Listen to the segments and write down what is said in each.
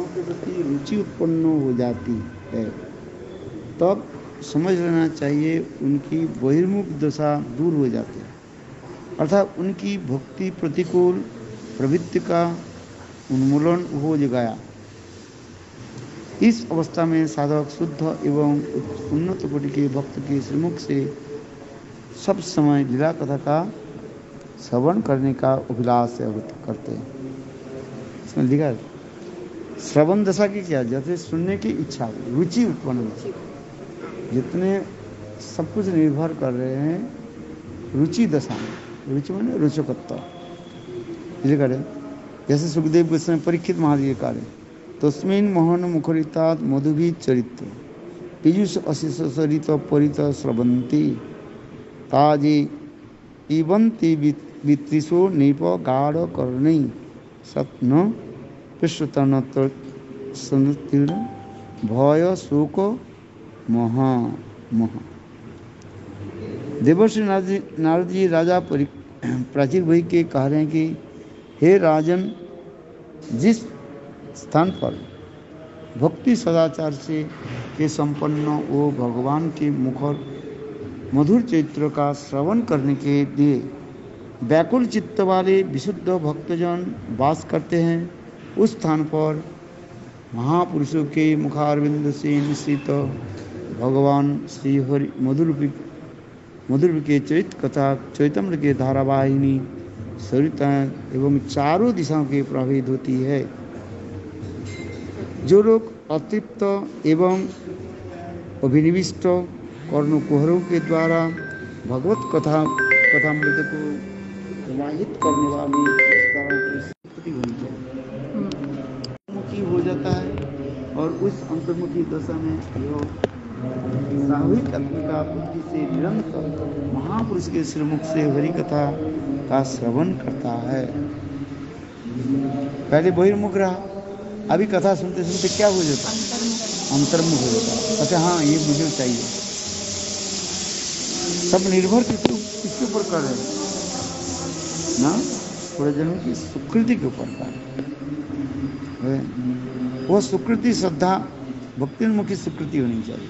के प्रति रुचि उत्पन्न हो जाती है, तब समझ लेना चाहिए उनकी बहिर्मुख दशा दूर हो जाती है, अर्थात उनकी भक्ति प्रतिकूल प्रवृत्ति का उन्मूलन हो गया। इस अवस्था में साधक शुद्ध एवं उन्नत कोटि के भक्त के श्रीमुख से सब समय लीला कथा का श्रवण करने का अभिलाष करते हैं। इसमें लिखा है श्रवण दशा की क्या, जैसे सुनने की इच्छा, रुचि उत्पन्न होती, जितने सब कुछ निर्भर कर रहे हैं रुचि दशा में, रुचि माने रोचकत्व। लिखा है जैसे सुखदेव गोस्वामी परीक्षित महाराज कार्य तस्मिन् मोहन मुखरितात् मधुभी चरित्र पीयूष अशिषरित परित स्रवंती ताजी इवंती वित्रिशो नृप गाढ़ कर्णी सत्न पृष्ठतन सनुतीर्ण भय शोक महा महा। देवर्षि नारद जी राजा प्राचीर वही के कह रहे हैं कि हे राजन, जिस स्थान पर भक्ति सदाचार से के संपन्न वो भगवान के मुखर मधुर चरित्र का श्रवण करने के लिए व्याकुल चित्त वाले विशुद्ध भक्तजन वास करते हैं, उस स्थान पर महापुरुषों के मुखारविंद से निश्चित भगवान श्री हरि मधुर के चरित्र कथा चैतन्य के धारावाहिनी सरिताएं एवं चारों दिशाओं के प्रवाहित होती है। जो लोग अतृप्त एवं अभिनिविष्ट कर्णकुहरों के द्वारा भगवत कथामृत को प्रवाहित करने वाली स्थिति होनी चाहिए, मुखी हो जाता है और उस अंतर्मुखी दशा में स्वाभाविक आत्मिका बुद्धि से निरंतर महापुरुष के श्रीमुख से हरि कथा का श्रवण करता है। पहले बहिर्मुख रहा, अभी कथा सुनते सुनते क्या हो जाता है, अंतर्मुख हो जाता है। अच्छा हाँ, ये मुझे चाहिए। सब निर्भर किसके ऊपर कर रहे हैं ना, थोड़े जनों की सुकृति के ऊपर कर। वो सुकृति श्रद्धा भक्ति उन्मुखी सुकृति होनी चाहिए।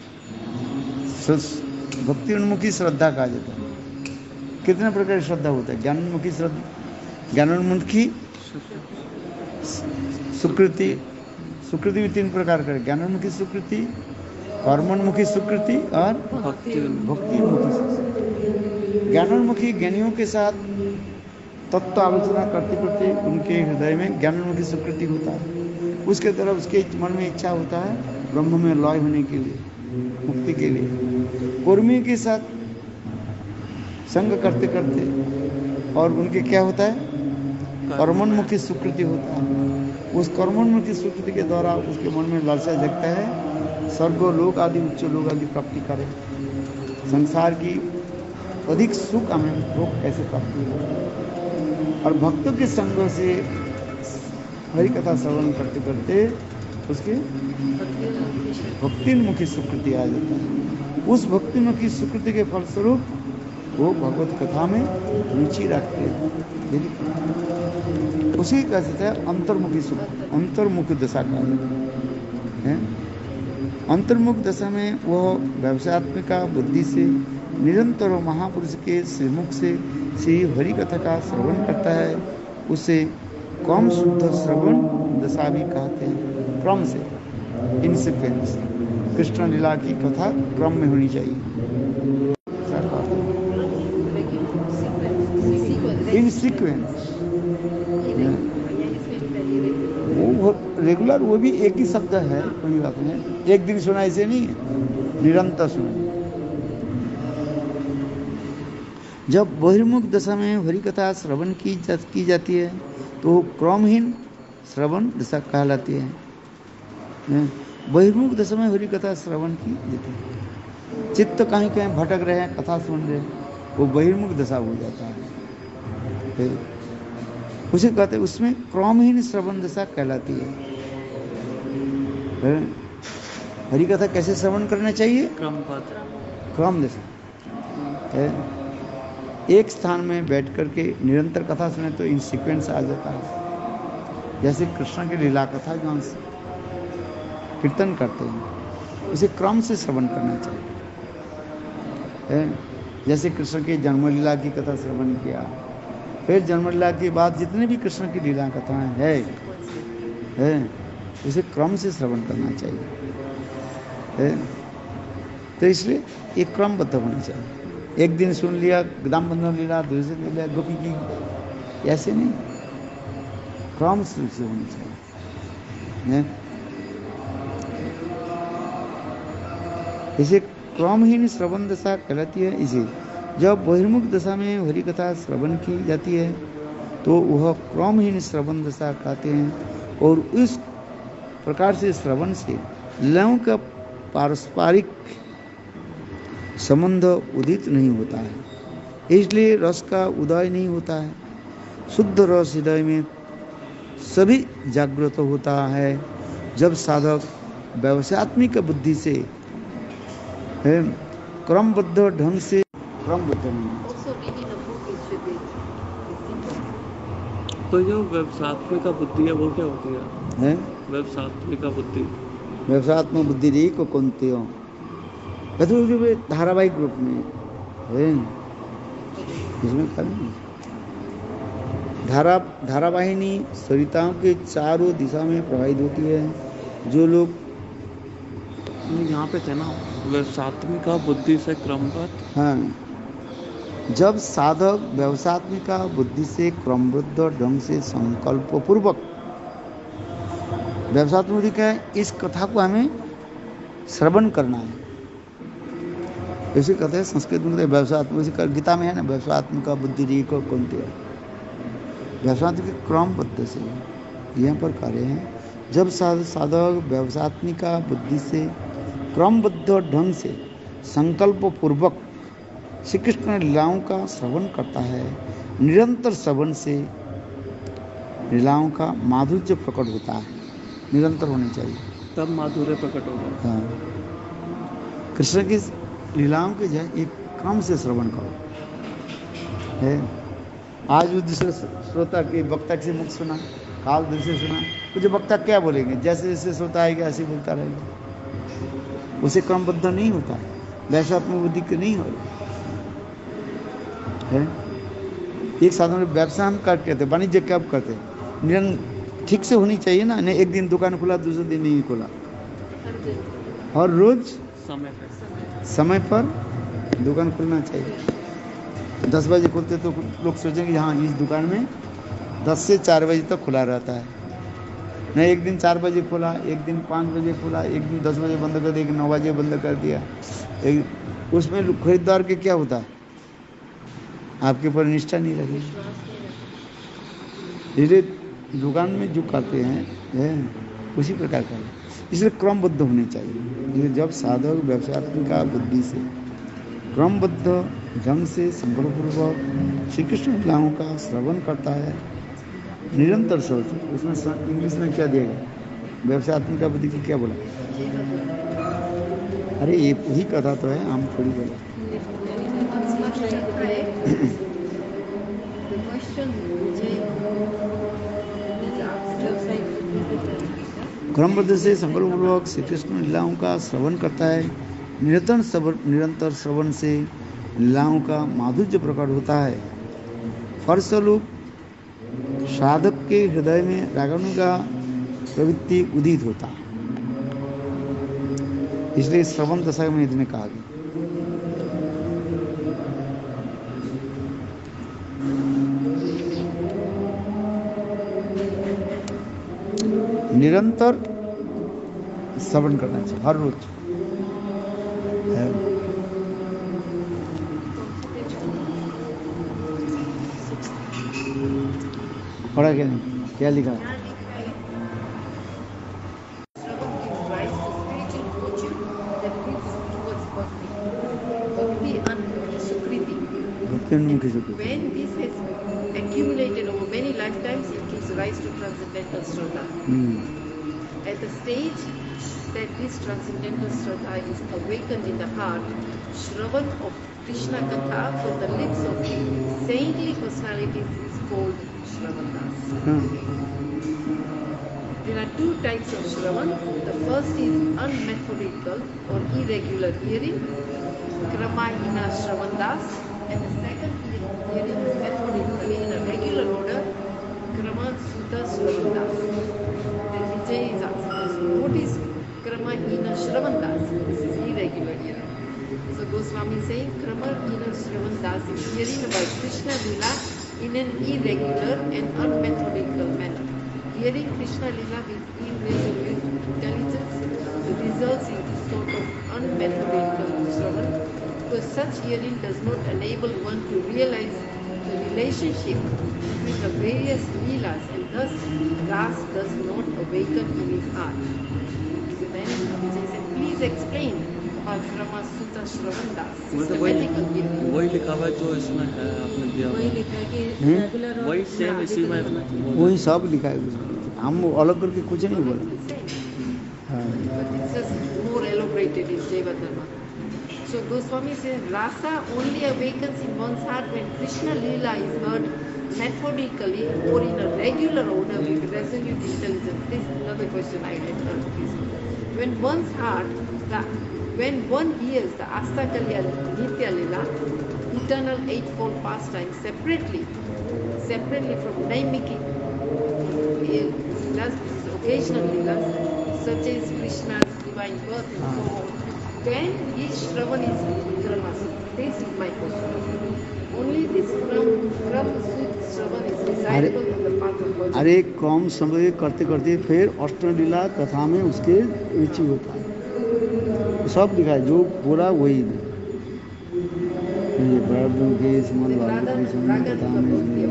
भक्ति उन्मुखी श्रद्धा कहा जाता है। कितने प्रकार की श्रद्धा होता है? ज्ञानोन्मुखी श्रद्धा, ज्ञानोन्मुखी सुकृति, सुकृति भी 3 प्रकार का, ज्ञानोन्मुखी सुकृति, कर्मोन्मुखी सुकृति और भक्ति उन्मुखी सुकृति। ज्ञानोन्मुखी ज्ञानियों के साथ तत्व आलोचना करते करते उनके हृदय में ज्ञानोन्मुखी सुकृति होता है, उसके तरफ उसके मन में इच्छा होता है ब्रह्म में लय होने के लिए, मुक्ति के लिए। कर्मियों के साथ संग करते करते और उनके क्या होता है, कर्मोन्मुखी सुकृति होता है। उस कर्मोन्मुखी सुकृति के द्वारा उसके मन में लालसा जगता है स्वर्ग लोक आदि उच्च लोक आदि प्राप्ति करे, संसार की अधिक सुख हमें लोग कैसे प्राप्ति हो। और भक्तों के संग से हरि कथा श्रवण करते करते उसके भक्तिमुखी सुकृति आ जाता है। उस भक्तिमुखी सुकृति के फलस्वरूप वो भगवत कथा में रुचि रखते हैं। उसी का कहते हैं अंतर्मुखी सुकृति, अंतर्मुख दशा का है। अंतर्मुख दशा में वह व्यवसायत्मिका बुद्धि से निरंतर महापुरुष के श्रीमुख से श्री हरि कथा का श्रवण करता है। उसे कम शुद्ध श्रवण दशा भी कहते हैं। क्रम से, इन सीक्वेंस, कृष्ण लीला की कथा क्रम में होनी चाहिए। इन सीक्वेंस वो रेगुलर, वो भी एक ही शब्द है, कोई बात नहीं। एक दिन सुना ऐसे नहीं है, निरंतर सुना। जब बहिर्मुख दशा में हरि कथा श्रवण की जाती है तो क्रमहीन श्रवण दशा कहलाती है। बहिर्मुख दशा में हरि कथा श्रवण की जाती है। चित्त कहीं कहीं भटक रहे हैं, कथा सुन रहे हैं, वो बहिर्मुख दशा हो जाता है। उसे कहते हैं, उसमें क्रमहीन श्रवण दशा कहलाती है। हरि कथा कैसे श्रवण करना चाहिए? क्रम दशा। एक स्थान में बैठ करके निरंतर कथा सुने तो इन सीक्वेंस आ जाता है। जैसे कृष्ण की लीला कथा जो हम कीर्तन करते हैं उसे क्रम से श्रवण करना चाहिए। जैसे कृष्ण की जन्मलीला की कथा श्रवण किया, फिर जन्मलीला के बाद जितने भी कृष्ण की लीला कथाएं है उसे क्रम से श्रवण करना चाहिए। तो इसलिए एक क्रमबद्ध होना चाहिए। एक दिन सुन लिया दाम बंधन लीला, दूसरे दिन लिया गोपी की, ऐसे नहीं, क्रम से होनी चाहिए। इसे क्रमहीन श्रवण दशा कहलाती है। इसे जब बहिर्मुख दशा में हरि कथा श्रवण की जाती है तो वह क्रमहीन श्रवण दशा कहते हैं, और इस प्रकार से श्रवण से लयों का पारस्परिक संबंध उदित नहीं होता है, इसलिए रस का उदय नहीं होता है। शुद्ध रस हृदय में सभी जागृत होता है जब साधक व्यवसायत्मिक बुद्धि से क्रमबद्ध ढंग से क्रमबद्ध नहीं। तो जो व्यवसायत्मिक बुद्धि है वो क्या होती है? व्यवसायत्मिक बुद्धि, व्यवसायत्मक बुद्धि रही को कौनते हो धारावाहिक रूप में है, इसमें धारावाहिनी सरिताओं के चारों दिशा में प्रवाहित होती है। जो लोग यहाँ पे थे ना व्यवसायत्मिक बुद्धि से क्रमबद्ध, हाँ, जब साधक व्यवसायत्मिक बुद्धि से क्रमबद्ध ढंग से संकल्प पूर्वक व्यवसायत्मिक है, इस कथा को हमें श्रवण करना है। इसे कहते हैं संस्कृत में व्यवसायत्मक, गीता में है ना व्यवसायत्मिक बुद्धि री को कौनते हैं, व्यवसायत्मिक क्रमबद्ध से यहाँ पर कार्य है। जब साधक व्यवसायत्मिक बुद्धि से क्रमबद्ध ढंग से संकल्प पूर्वक श्री कृष्ण लीलाओं का श्रवण करता है, निरंतर श्रवण से लीलाओं का माधुर्य प्रकट होता है। निरंतर होनी चाहिए तब माधुर्य प्रकट होगा। हाँ, कृष्ण की लीलाओं के जाए एक क्रम से श्रवण करो है। आज भी दूसरे श्रोता के वक्ता से मुख सुना, काल दूसरे सुना, तो जो वक्ता क्या बोलेंगे, जैसे जैसे श्रोता आएगा ऐसे बोलता रहेगा, उसे क्रमबद्ध नहीं होता है, व्यवसायत्मक बुद्धि के नहीं हो है। एक साधन में व्यवसाय हम कर कहते, वाणिज्य कब करते, निरंतर ठीक से होनी चाहिए ना, नहीं एक दिन दुकान खुला दूसरे दिन नहीं खुला, हर रोज समय पर दुकान खुलना चाहिए। 10 बजे खुलते तो लोग सोचेंगे हाँ इस दुकान में 10 से 4 बजे तक खुला रहता है। नहीं, एक दिन 4 बजे खुला, एक दिन 5 बजे खुला, एक दिन 10 बजे बंद कर दिया, एक 9 बजे बंद कर दिया। उसमें खरीदार के क्या होता है, आपके ऊपर निष्ठा नहीं रहेगी। इसलिए दुकान में जो करते हैं उसी प्रकार का, इसलिए क्रमबद्ध होने चाहिए। जब साधक व्यवसायत्मिक बुद्धि से क्रमबद्ध ढंग से संकल्पपूर्वक श्री कृष्ण लीलाओं का श्रवण करता है, निरंतर सोच, उसमें इंग्लिश में क्या दिया गया, व्यवसायत्मिक बुद्धि की क्या बोला, अरे ये वही कथा तो है, हम थोड़ी बोला। क्रमबद्ध से संकल्पपूर्वक श्री कृष्ण लीलाओं का श्रवण करता है, निरंतर श्रवण से लीलाओं का माधुर्य प्रकट होता है। फलस्वरूप साधक के हृदय में रागानु का प्रवृत्ति उदित होता है। इसलिए श्रवण दशा में इसमें कहा गया। निरंतर श्रवण करना चाहिए हर रोज। पढ़ा क्या नहीं, क्या लिखा है? When this has accumulated over many lifetimes, it gives rise to transcendental Shraddha. At the stage that this transcendental Shraddha is awakened in the heart, Shravan of Krishna Katha from the lips of saintly personalities is called Shravandas. हाँ, There are two types of Shravan. The first is unmethodical or irregular hearing, Kramahina Shravandas, and the second is hearing methodically in a regular order, Krama Sutta Shravandas. Then Vijay is asking us, what is Kramahina Shravandas? This is irregular hearing. So Goswami is saying Kramahina Shravandas is hearing about Krishna Lila in an irregular and unmethodical manner. Hearing Krishna Lila with irresolute intelligence results in this sort of unmethodical Shravan, because such hearing does not enable one to realize the relationship between the various Leelas, and thus ras does not awaken in his heart. So then Vijay said, please explain about Krama Sutta Shravandas, systematical hearing. वही लिखा हुआ है जो इसमें है आपने दिया हुआ वही है। लिखा है कि हम्म? रेगुलर और वही सेम इसी में वही सब लिखा है उसमें। हम अलग करके कुछ नहीं बोला। हाँ, But it's just more elaborated in Jayavadharma. So Goswami says rasa only awakens in one's heart when Krishna Leela is heard methodically or in a regular order with resolute intelligence. This is another question I had heard. When one's heart, when one hears the Astakaliya Nitya Leela, eternal eightfold pastime separately from Naimiki Leelas, occasional Leelas, such as Krishna's divine birth and so on, then his Shravan is Kramas. This is my question. Only this Shravan is desirable in the path of bhajan. अरे क्रम समय करते करते फिर अष्टलीला कथा में उसके रुचि होता है। सब लिखा है, जो बोला वही ये प्रारब्धों के समान भाव की समान कथा में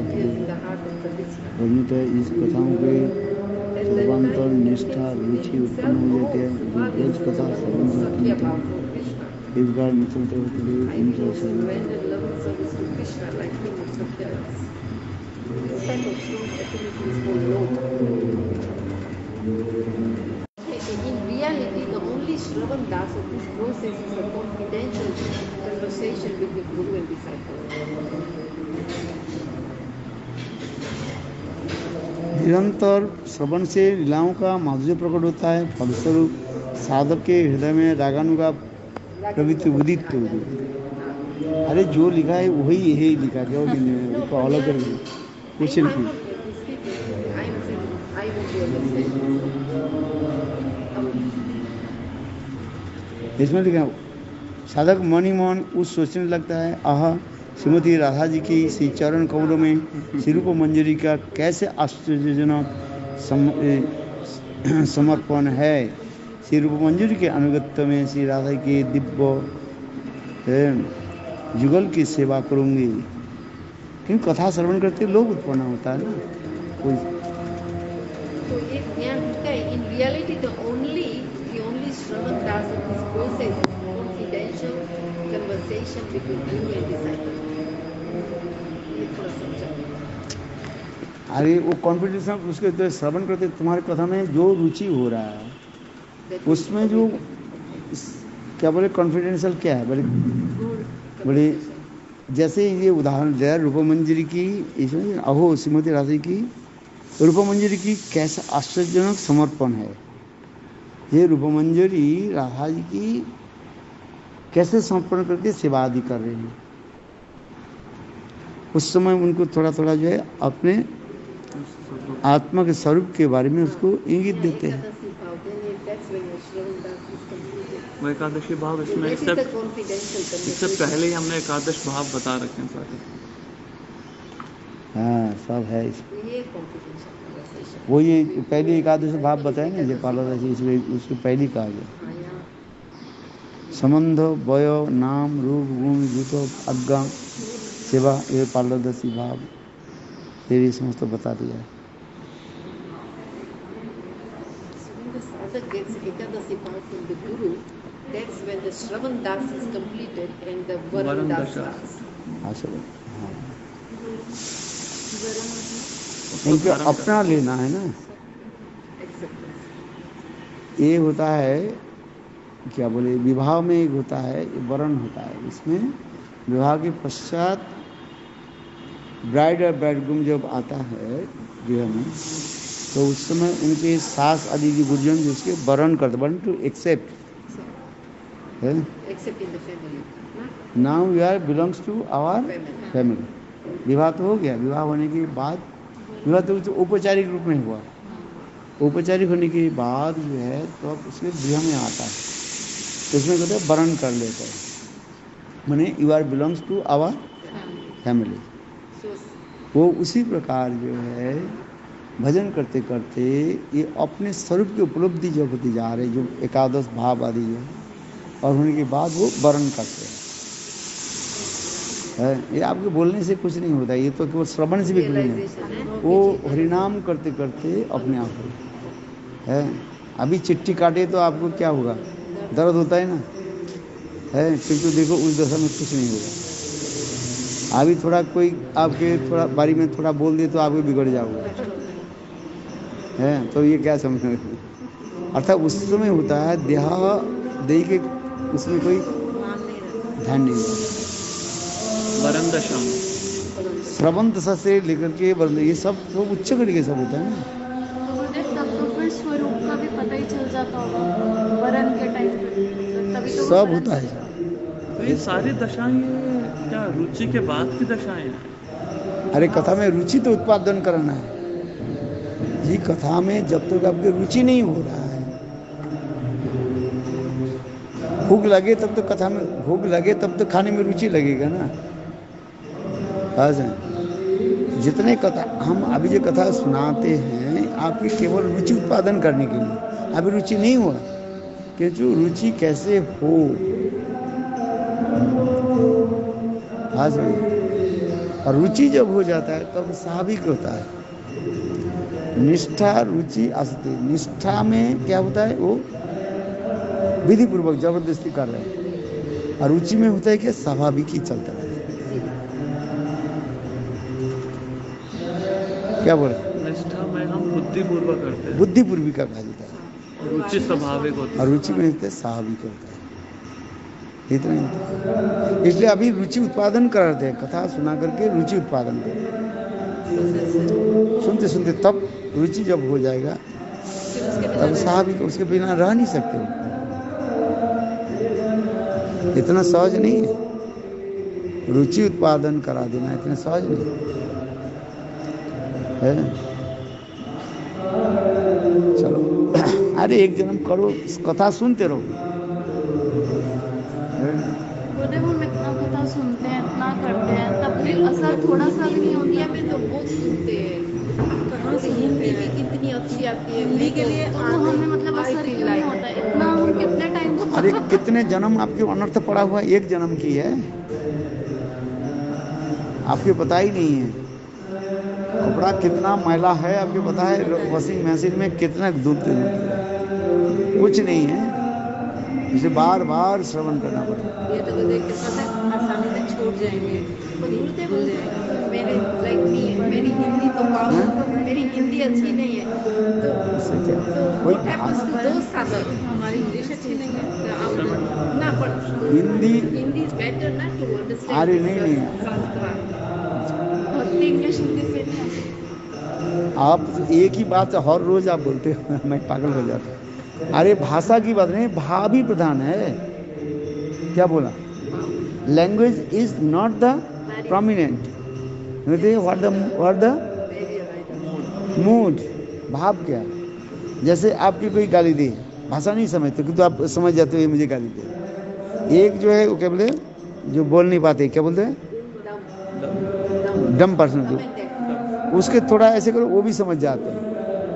वर्णित है। इस कथाओं के सर्वांतर निष्ठा रुचि उत्पन्न हो जाती है, जो ब्रज कथा संबंध होती है। इस बार मित्रता होते हुए उनका In reality, the only Shravan Das of this process is a confidential conversation with the Guru and disciple. निरंतर श्रवण से लीलाओं का माधुर्य प्रकट होता है। फलस्वरूप साधक के हृदय में रागानुगा प्रवृत्ति उदित होती है। अरे जो लिखा है वही यही लिखा है, जो भी नहीं है उसको अलग कर क्वेश्चन की इसमें लिखा साधक मन ही मन उस सोचने लगता है, आह श्रीमती राधा जी की श्री चरण कमलों में श्री रूप मंजरी का कैसे आश्चर्यजनक समर्पण है। श्री रूप मंजरी के अनुगत्य में श्री राधा की दिव्य जुगल की सेवा करूंगी। क्योंकि कथा श्रवण करते लोग उत्पन्न होता है ना कोई। So if in reality the only Shravan Das of this process is confidential conversation between Guru and disciple. ये थोड़ा समझा। अरे वो कॉन्फिडेंस उसके तो श्रवण करते तुम्हारे कथा में जो रुचि हो रहा है उसमें जो क्या बोले कॉन्फिडेंशियल क्या है बड़े जैसे ये उदाहरण दिया रूपमंजरी की, इसमें अहो श्रीमती राधा की रूपमंजरी की कैसा आश्चर्यजनक समर्पण है। ये रूपमंजरी राधा जी की कैसे समर्पण करके सेवा आदि कर रहे हैं। उस समय उनको थोड़ा थोड़ा जो है अपने आत्मा के स्वरूप के बारे में उसको इंगित देते हैं। वो एकादशी भाव इसमें इससे पहले ही हमने एकादश भाव बता रखे हैं सारे। हाँ सब है इसमें। वो ये पहली एकादश भाव बताए ना, जो पार्लदशी इसलिए उसको पहली कहा गया। संबंध वय नाम रूप गुण भूत आज्ञा सेवा, ये पार्लदशी भाव फिर ये समस्त बता दिया है। Gets Ekadasi power from the Guru, that's when the Shravan Das is completed and the Varan Das starts. उनको अपना लेना है ना। ये होता है क्या बोले विवाह में एक होता है वरण होता है, इसमें विवाह के पश्चात ब्राइड और ब्राइडग्रूम जब आता है गृह में, तो उस समय उनके सास आदि की गुरुजन जो उसके वरण करते, वरण टू एक्सेप्ट है। Except in the family. Now we are belongs to our Family. Family. विवाह तो हो गया, विवाह होने के बाद, विवाह तो औपचारिक रूप में हुआ, औपचारिक होने के बाद जो है तो अब उसके गृह में आता है, तो उसमें कहते हैं वरण कर लेता है, माने you are belongs to our family. So, वो उसी प्रकार जो है भजन करते करते ये अपने स्वरूप की उपलब्धि जब होती जा रही, जो एकादश भाव आदि है, और होने के बाद वो वर्ण करते हैं। ये आपके बोलने से कुछ नहीं होता, ये तो केवल श्रवण से भी कुछ नहीं है, वो हरिनाम करते करते अपने आप हो है। अभी चिट्ठी काटे तो आपको क्या होगा, दर्द होता है ना, है, किंतु देखो उस दशा में कुछ नहीं होगा। अभी थोड़ा कोई आपके थोड़ा बारी में थोड़ा बोल दे तो आपको बिगड़ जाओगे, है, तो ये क्या समझ में, अर्थात उस समय होता है देह दे के, उसमें कोई ध्यान नहीं होता। वरण दशा में श्रवण दशा से लेकर के वर्ण, ये सब तो उच्च कोटि के सब होता है ना। तो गुरुदेव तब तो फिर स्वरूप का भी पता ही चल जाता होगा वरण के टाइम पे, तो तभी तो वो सब वरण होता है। दशा। तो ये सारी दशाएं ये क्या रुचि के बाद की दशाएं हैं? अरे कथा में रुचि तो उत्पादन करना है जी। कथा में जब तक आपकी रुचि नहीं हो रहा है, भूख लगे तब तो कथा में, भूख लगे तब तो खाने में रुचि लगेगा ना। जितने कथा हम अभी जो कथा सुनाते हैं आपकी केवल रुचि उत्पादन करने के लिए, अभी रुचि नहीं हुआ कि जो रुचि कैसे हो। और रुचि जब हो जाता है तब स्वाभाविक होता है। निष्ठा रुचि आसक्ति, निष्ठा में क्या होता है, वो विधि पूर्वक जबरदस्ती कर रहे हैं, और रुचि में होता है कि स्वाभाविक ही चलता है। क्या बोले, निष्ठा में हम बुद्धिपूर्वक करते हैं, बुद्धिपूर्वक का कहा जाता है, रुचि स्वाभाविक होती और है। रुचि में होता है स्वाभाविक होता है, इतना ही होता है। इसलिए अभी रुचि उत्पादन करते हैं, कथा सुना करके रुचि उत्पादन करते हैं, सुनते सुनते तब रुचि जब हो जाएगा तब स्वाभाविक, उसके बिना रह नहीं सकते। इतना सहज नहीं है, रुचि उत्पादन करा देना इतना सहज नहीं है। चलो अरे एक जन्म करो, कथा सुनते रहो। गुरुदेव हम इतना कथा सुनते हैं, इतना करते हैं, तब भी असर थोड़ा सा भी नहीं होती इंडिया है। में तो बहुत सुनते हैं, कहाँ से हिंदी भी कितनी अच्छी आती है, हिंदी के लिए तो हमें मतलब असर क्यों नहीं होता है इतना, हम कितने टाइम को अरे कितने जन्म आपके अनर्थ पड़ा हुआ, एक जन्म की है, आपको पता ही नहीं है। कपड़ा कितना मैला है आपको पता है, वॉशिंग मशीन में कितना दूध कुछ नहीं है, इसे बार बार श्रवण करना पड़ेगा। ये तो देख के पता है आसानी से छूट जाएंगे, पर गुरुदेव मेरे लाइक मेरी हिंदी तो मेरी हिंदी अच्छी नहीं है, इससे क्या तो कोई what happens to those साधक, हमारी इंग्लिश अच्छी नहीं है ना, पर हिंदी इज बेटर ना टू अंडरस्टैंड। अरे नहीं और इंग्लिश हिंदी से नहीं। आप एक ही बात हर रोज आप बोलते हो, मैं पागल हो जाता हूँ। अरे भाषा की बात नहीं, भाव ही प्रधान है। क्या बोला, language is not the prominent, what the mood, भाव क्या। जैसे आपकी कोई गाली दे, भाषा नहीं समझते किंतु आप समझ जाते हो ये मुझे गाली दे। एक जो है वो क्या बोले, जो बोल नहीं पाते, क्या बोलते हैं, डम पर्सन, उसके थोड़ा ऐसे करो वो भी समझ जाते हैं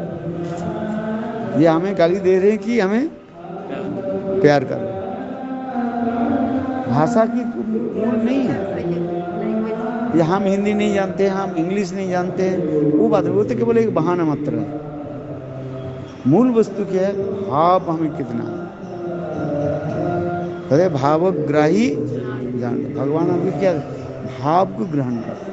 ये हमें गाली दे रहे हैं कि हमें प्यार कर रहे हैं। भाषा की मूल नहीं है। ये हम हिंदी नहीं जानते, हम इंग्लिश नहीं जानते, वो बात नहीं, वो तो केवल एक बहाना मात्र है। मूल वस्तु क्या है, भाव हमें कितना है। अरे भावग्राही जान, भगवान आपको क्या भाव को ग्रहण कर।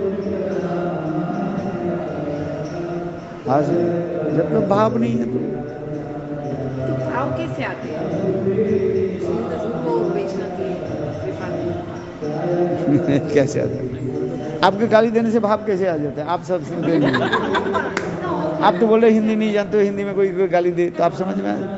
जब तक भाव नहीं है तो भाव कैसे आते हैं, उनको बेचना चाहिए, कैसे आता है। आपके गाली देने से भाव कैसे आ जाता है? आप सब सुनते नहीं। आप तो बोले हिंदी नहीं जानते हो, हिंदी में कोई गाली दे तो आप समझ में आए?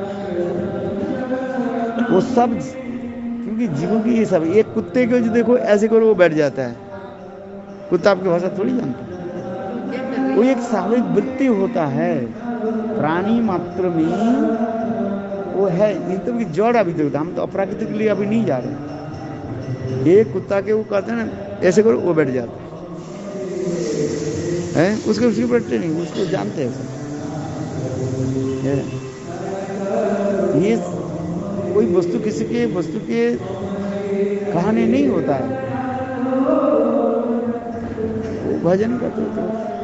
वो सब क्योंकि जीवों की ये सब, एक कुत्ते को जो देखो ऐसे करो वो बैठ जाता है, कुत्ता आपकी भाषा थोड़ी जानता है। वो एक स्वाभाविक वृत्ति होता है प्राणी मात्र में, वो है नहीं तो कि जड़ अभी तक हम तो अप्राकृतिक के लिए अभी नहीं जा रहे। एक कुत्ता के वो कहते हैं ना ऐसे करो वो बैठ जाता है, उसके उसकी ऊपर ट्रेनिंग, उसको जानते हैं ये कोई वस्तु किसी के वस्तु के कहानी नहीं होता है। वो भजन करते